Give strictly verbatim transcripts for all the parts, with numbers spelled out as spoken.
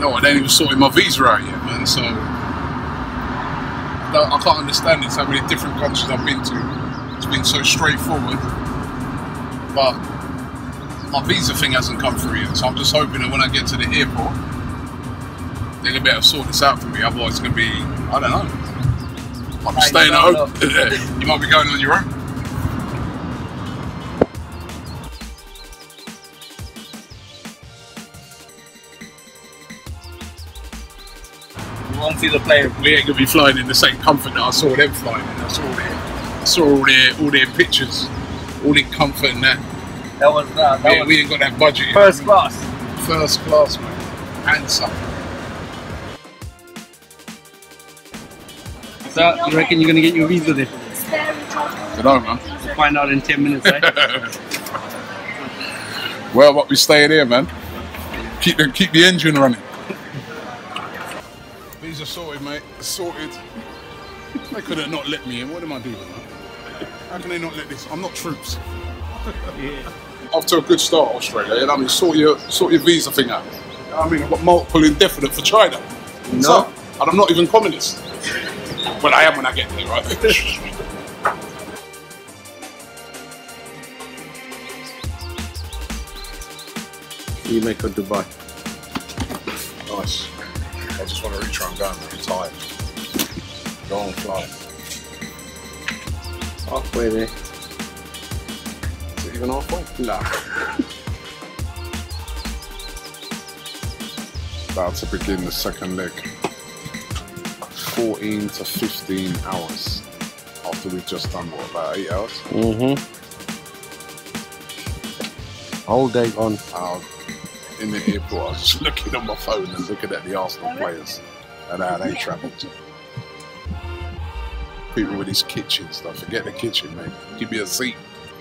know what, they ain't even sorted my visa out yet, man, so I, don't, I can't understand it. So many different countries I've been to, it's been so straightforward, but my visa thing hasn't come through yet, so I'm just hoping that when I get to the airport, they're going to be able to sort this out for me. Otherwise it's going to be, I don't know, I'll be staying at home. You might be going on your own. We won't see the plane. We ain't going to be flying in the same comfort that I saw them flying in. I saw, their, I saw all their, all their pictures, all their comfort and that. That was that. that we, was we ain't got that budget. First class. First class, man. And some. So, you reckon you're going to get your visa then? I don't know, man. We'll find out in ten minutes, eh? Well, what we staying here, man. Keep the, keep the engine running. These are sorted, mate. Sorted. They could have not let me in. What am I doing, man? How can they not let this? I'm not troops. Yeah. Off to a good start, Australia. You know what I mean? Sort your, sort your visa thing out. You know what I mean? I've got multiple indefinite for China. No. So, and I'm not even communist. Well, I am when I get there, right? You make a Dubai. Nice. I just want to reach around going, I'm tired. Go on, fly. Halfway there. Is it even halfway? No. About to begin the second leg. fourteen to fifteen hours after we've just done, what, about eight hours? Mm-hmm. Whole day gone. Uh, in the airport, I was just looking on my phone and looking at the Arsenal players and how they travelled. People with these kitchen stuff. Forget the kitchen, mate. Give me a seat.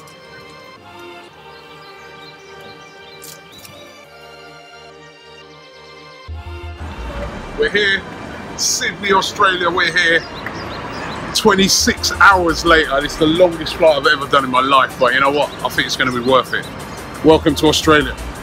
We're here, Sydney, Australia. We're here. twenty-six hours later. It's the longest flight I've ever done in my life, but you know what? I think it's going to be worth it. Welcome to Australia.